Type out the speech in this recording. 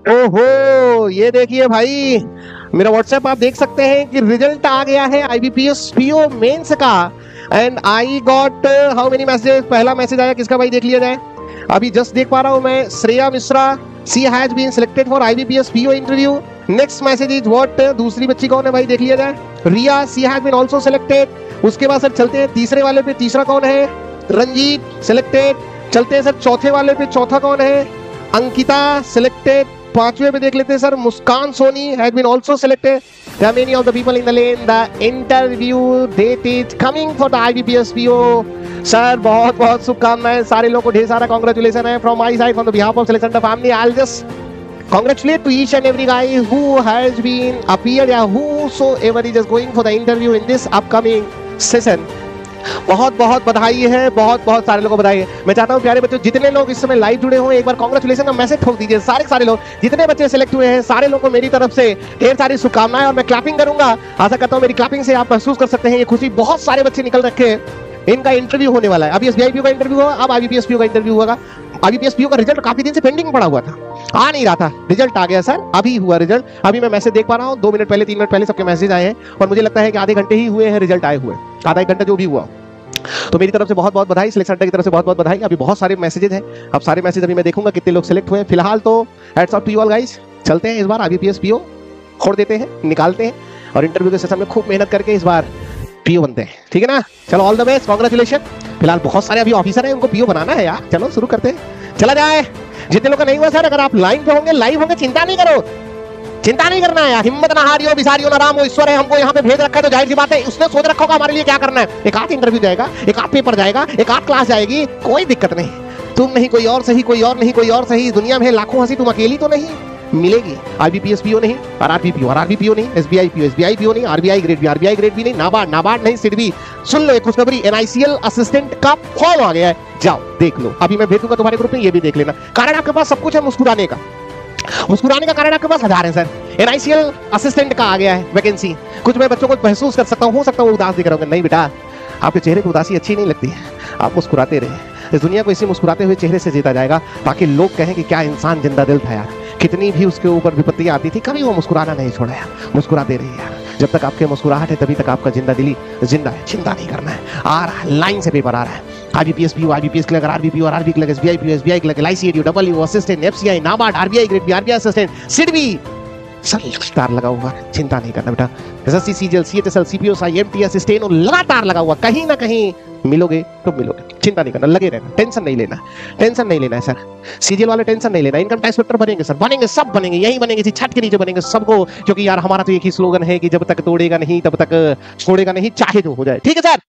ओहो, ये देखिए भाई, मेरा व्हाट्सएप आप देख सकते हैं कि रिजल्ट आ गया है आईबीपीएस पीओ मेंस का। And I got how many messages. पहला मैसेज आया किसका भाई, देख लिया जाए। अभी जस्ट देख पा रहा हूं मैं, Shreya Mishra, she has been selected for IBPS PO interview. Next message is what, दूसरी बच्ची कौन है भाई, देख लिया जाए। Riya, she has been also selected. उसके बाद सर चलते हैं तीसरे वाले पे, तीसरा कौन है, रंजीत सिलेक्टेड। चलते हैं सर चौथे वाले पे, चौथा कौन है, अंकिता सिलेक्टेड। पांचवें पे देख लेते हैं sir, Muskan Soni has been also selected. There are many of the people in the lane. The interview date is coming for the IBPS PO. Sir बहुत बहुत शुभकामनाएं, सारे लोगों को ढेर सारा कांग्रेचुलेशन है from my side, from the behalf of selection the family. I'll just congratulate to each and every guy who has been appeared या whosoever is just going for the interview in this upcoming session. बहुत बहुत बधाई है, बहुत बहुत सारे लोगों को बधाई है। मैं चाहता हूँ प्यारे बच्चों, जितने लोग इस समय लाइव जुड़े हुए, एक बार कांग्रेचुलेशन का मैसेज ठोक दीजिए। सारे लोग, जितने बच्चे सिलेक्ट हुए हैं, सारे लोगों को मेरी तरफ से ढेर सारी शुभकामनाएं। और मैं क्लैपिंग करूंगा, आशा करता हूँ मेरी क्लैपिंग से आप महसूस कर सकते हैं ये खुशी। बहुत सारे बच्चे निकल रखे हैं, इनका इंटरव्यू होने वाला है। अभी एसबीआई का इंटरव्यू हुआ, अब आईबीपीएस पीओ का इंटरव्यू होगा। आईबीपीएस पीओ का रिजल्ट काफी दिन से पेंडिंग पड़ा हुआ था, आ नहीं रहा था। रिजल्ट आ गया सर, अभी हुआ रिजल्ट। अभी मैं मैसेज देख पा रहा हूँ, 2 मिनट पहले 3 मिनट पहले सबके मैसेज आए हैं, और मुझे लगता है कि आधे घंटे ही हुए हैं रिजल्ट आए हुए, आधा एक घंटा जो भी हुआ। तो मेरी तरफ से बहुत बहुत बधाई, सिलेक्शन की तरफ से बहुत बहुत बधाई। अभी बहुत सारे मैसेजेस हैं, अब सारे मैसेज अभी मैं देखूंगा कितने लोग सिलेक्ट हुए हैं। फिलहाल तो hats off to you all guys. चलते हैं इस बार आईबीपीएस पीओ खोड़ देते हैं, निकालते हैं, और इंटरव्यू के सेशन में खूब मेहनत करके इस बार पीओ बनते हैं, ठीक है ना। चलो ऑल द बेस्ट, कांग्रेचुलेशन। फिलहाल बहुत सारे अभी ऑफिसर हैं, उनको पीओ बनाना है यार। चलो शुरू करते हैं, चला जाए। जितने लोग का नहीं हुआ सर, अगर आप लाइन पे होंगे, लाइव होंगे, चिंता नहीं करो, चिंता नहीं करना है यार। हिम्मत ना हारियो, बिसारियो ना राम, ईश्वर है हमको यहाँ पे भेज रखा है, तो जाहिर सी बात है उसने सोच रखा होगा हमारे लिए क्या करना है। एक आध इंटरव्यू जाएगा, एक आध पेपर जाएगा, एक आध क्लास जाएगी, कोई दिक्कत नहीं। तुम नहीं कोई और सही, कोई और नहीं कोई और सही, दुनिया में लाखों हंसी, तुम अकेली तो नहीं मिलेगी। आईबीपीएस पीओ नहीं, आरआरबी पीओ, आरआरबी पीओ नहीं, एसबीआई पीओ नहीं, आरबीआई ग्रेड भी नहीं, नाबार्ड नहीं, सिडबी। सुन लो एक खुशखबरी, एनआईसीएल असिस्टेंट का फॉर्म आ गया है, जाओ देख लो। अभी मैं भेज दूंगा तुम्हारे ग्रुप में, ये भी देख लेना। कारण आपके पास सब कुछ है, मुस्कुराने का कारण आपके पास हजार है सर। एनआईसीएल असिस्टेंट का आ गया है वैकेंसी। कुछ मैं बच्चों को महसूस कर सकता हूँ, हो सकता है वो उदास दिख रहा होगा। नहीं बेटा, आपके चेहरे की उदासी अच्छी नहीं लगती है, आप मुस्कुराते रहे। इस दुनिया को इसी मुस्कुराते हुए चेहरे से जीता जाएगा, ताकि लोग कहें कि क्या इंसान जिंदा दिल था यार। कितनी भी उसके ऊपर विपत्तियां आती थी, कभी वो मुस्कुराना नहीं छोड़ा यार। मुस्कुराते रहिए यार, जब तक आपके मुस्कुराहट है तभी तक आपका जिंदा दिली जिंदा है। चिंता नहीं करना है। आ रहा है, लाइन से पेपर आ रहा है। IBPS PO, IBPS clerk, RRB PO, RRB clerk, SBI PO, SBI clerk, LIC ADO, W assistant, FCI, NABARD, RBI grade B, RBI assistant, SIDBI, सब लगातार लगा हुआ है। चिंता नहीं करना बेटा। SSC, CGL, CHSL, CPO, MTS, steno लगातार लगा हुआ, कहीं ना कहीं मिलोगे तो मिलोगे। चिंता नहीं करना, लगे रहना, टेंशन नहीं लेना, टेंशन नहीं लेना है सर। सीजीएल वाले टेंशन नहीं लेना। इनकम टैक्स इंस्पेक्टर बनेंगे सर, बनेंगे, सब बनेंगे, यही बनेंगे, इसी छत के नीचे बनेंगे सबको। क्योंकि यार हमारा तो एक ही स्लोगन है कि जब तक तोड़ेगा नहीं तब तक छोड़ेगा नहीं, चाहे जो हो जाए, ठीक है सर।